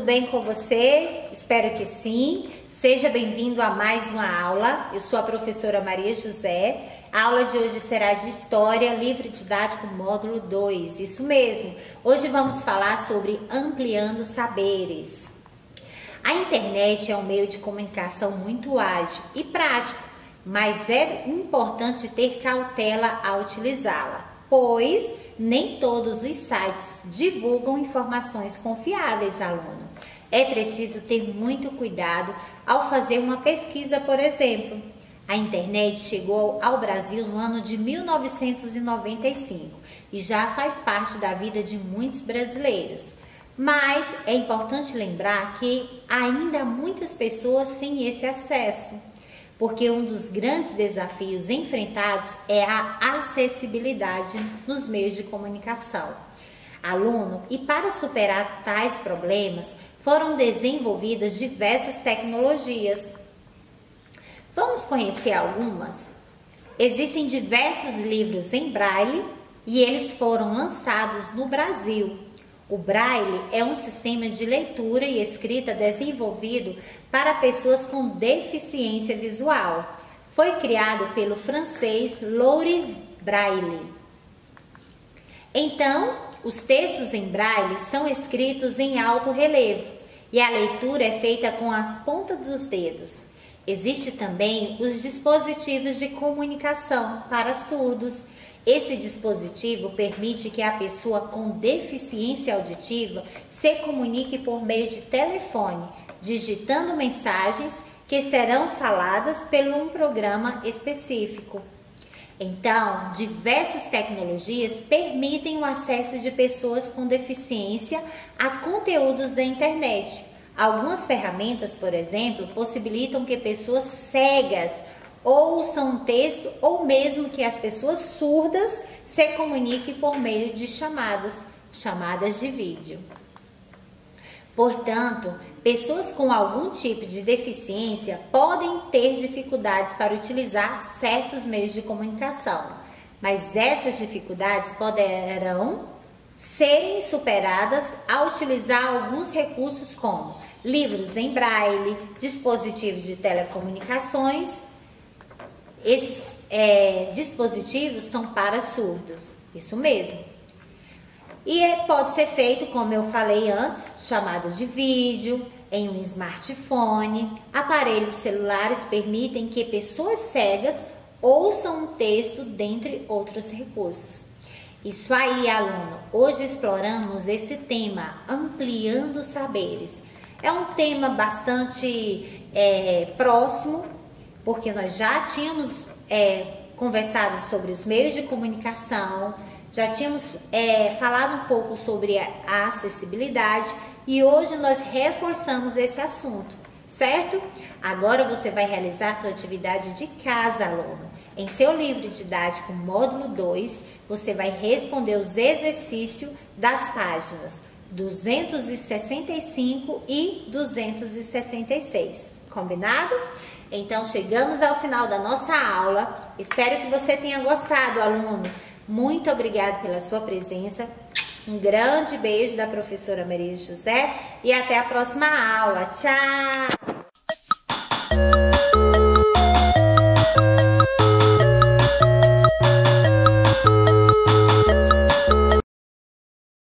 bem com você? Espero que sim. Seja bem-vindo a mais uma aula. Eu sou a professora Maria José. A aula de hoje será de História, livro didático módulo 2. Isso mesmo. Hoje vamos falar sobre ampliando saberes. A internet é um meio de comunicação muito ágil e prático, mas é importante ter cautela ao utilizá-la, pois nem todos os sites divulgam informações confiáveis, aluno. É preciso ter muito cuidado ao fazer uma pesquisa, por exemplo. A internet chegou ao Brasil no ano de 1995 e já faz parte da vida de muitos brasileiros. Mas é importante lembrar que ainda há muitas pessoas sem esse acesso, porque um dos grandes desafios enfrentados é a acessibilidade nos meios de comunicação. Aluno, e para superar tais problemas, foram desenvolvidas diversas tecnologias. Vamos conhecer algumas? Existem diversos livros em braille e eles foram lançados no Brasil. O Braille é um sistema de leitura e escrita desenvolvido para pessoas com deficiência visual. Foi criado pelo francês Laurent Braille. Então, os textos em Braille são escritos em alto relevo e a leitura é feita com as pontas dos dedos. Existem também os dispositivos de comunicação para surdos. Esse dispositivo permite que a pessoa com deficiência auditiva se comunique por meio de telefone, digitando mensagens que serão faladas por um programa específico. Então, diversas tecnologias permitem o acesso de pessoas com deficiência a conteúdos da internet. Algumas ferramentas, por exemplo, possibilitam que pessoas cegas ouçam um texto ou mesmo que as pessoas surdas se comuniquem por meio de chamadas de vídeo. Portanto, pessoas com algum tipo de deficiência podem ter dificuldades para utilizar certos meios de comunicação, mas essas dificuldades poderão serem superadas ao utilizar alguns recursos como livros em braille, dispositivos de telecomunicações. Esses dispositivos são para surdos, isso mesmo. E pode ser feito, como eu falei antes, chamadas de vídeo, em um smartphone. Aparelhos celulares permitem que pessoas cegas ouçam um texto, dentre outros recursos. Isso aí, aluno. Hoje exploramos esse tema, ampliando saberes. É um tema bastante próximo, porque nós já tínhamos conversado sobre os meios de comunicação, já tínhamos falado um pouco sobre a acessibilidade e hoje nós reforçamos esse assunto, certo? Agora você vai realizar sua atividade de casa, aluno. Em seu livro didático módulo 2, você vai responder os exercícios das páginas 265 e 266. Combinado? Então, chegamos ao final da nossa aula. Espero que você tenha gostado, aluno. Muito obrigada pela sua presença. Um grande beijo da professora Maria José e até a próxima aula. Tchau!